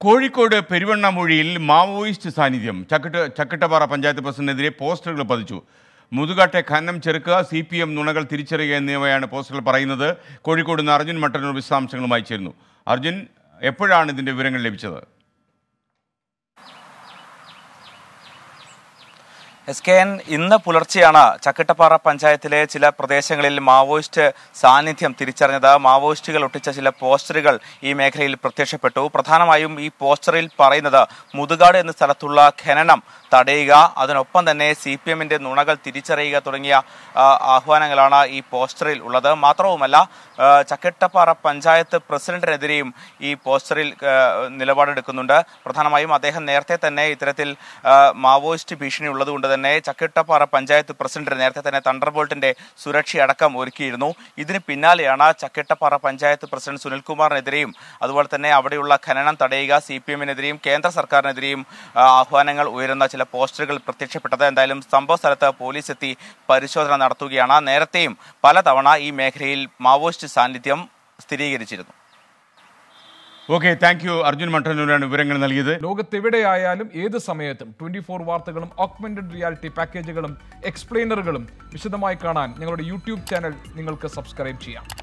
Kozhikode പെരുവണ്ണാമൂഴിയിൽ Maoist സാന്നിധ്യം. ചക്കട്ടപ്പാറ പഞ്ചായത്ത് പ്രസിഡന്റിനെതിരെ പോസ്റ്ററുകൾ പതിച്ചു. മുതുകാട്ടെ ഖനനം ചെറുക്കുക, CPM നുണകൾ തിരിച്ചറിയുക എന്നിവയാണ് പോസ്റ്ററുകൾ പറയുന്നത്. കോഴിക്കോട് നിന്ന് അർജുൻ മട്ടന്നൂർ വിശദാംശങ്ങളുമായി ചേരുന്നു. അർജുൻ, എപ്പോഴാണ് ഇതിൻ്റെ വിവരങ്ങൾ ലഭിച്ചത്? SKN ഇന്ന് പുലർച്ചെയാണ് ചക്കട്ടപ്പാറ പഞ്ചായത്തിലെ ചില പ്രദേശങ്ങളിൽ മാവോയിസ്റ്റ് സാന്നിധ്യം തിരിച്ചറിഞ്ഞത്. മാവോയിസ്റ്റുകൾ ഒട്ടിച്ച ചില പോസ്റ്ററുകൾ ഈ മേഖലയിൽ പ്രത്യക്ഷപ്പെട്ടു. പ്രധാനമായും ഈ പോസ്റ്ററിൽ പറയുന്നത് മുതുകാട് എന്ന സ്ഥലത്തുള്ള ഖനനം തടയുക, അതിനൊപ്പം തന്നെ CPMന്റെ നുണകൾ തിരിച്ചറിയുക തുടങ്ങിയ ആഹ്വാനങ്ങളാണ് ഈ പോസ്റ്ററിൽ ഉള്ളത്. മാത്രവുമല്ല, ചക്കട്ടപ്പാറ പഞ്ചായത്ത് പ്രസിഡന്റിനെതിരെയും ഈ പോസ്റ്ററിൽ നിലപാടെടുക്കുന്നുണ്ട്. പ്രധാനമായും അദ്ദേഹം നേരത്തെ തന്നെ ഇത്തരത്തിൽ മാവോയിസ്റ്റ് ഭീഷണി ഉള്ളതുകൊണ്ട് തന്നെ ചക്കട്ടപ്പാറ പഞ്ചായത്ത് പ്രസിഡന്റ് നേരത്തെ തന്നെ തണ്ടർബോൾട്ടിന്റെ സുരക്ഷയടക്കം ഒരുക്കിയിരുന്നു. ഇതിന് പിന്നാലെയാണ് ചക്കട്ടപ്പാറ പഞ്ചായത്ത് പ്രസിഡന്റ് സുനിൽകുമാറിനെതിരെയും അതുപോലെ തന്നെ അവിടെയുള്ള ഖനനം തടയുക, CPMനെതിരെയും കേന്ദ്ര സർക്കാരിനെതിരെയും ആഹ്വാനങ്ങൾ ഉയരുന്ന ചില പോസ്റ്ററുകൾ പ്രത്യക്ഷപ്പെട്ടത്. എന്തായാലും സംഭവ സ്ഥലത്ത് പോലീസ് എത്തി പരിശോധന നടത്തുകയാണ്. നേരത്തെയും പലതവണ ഈ മേഖലയിൽ മാവോയിസ്റ്റ് സാന്നിധ്യം സ്ഥിരീകരിച്ചിരുന്നു. Okay, thank you. അർജുൻ മട്ടന്നൂരാണ് വിവരങ്ങൾ നൽകിയത്. ലോകത്തെവിടെയായാലും ഏത് സമയത്തും 24 വാർത്തകളും ഓഗ്മെന്റഡ് റിയാലിറ്റി പാക്കേജുകളും എക്സ്പ്ലെയിനറുകളും വിശദമായി കാണാൻ ഞങ്ങളുടെ YouTube ചാനൽ നിങ്ങൾക്ക് സബ്സ്ക്രൈബ് ചെയ്യാം.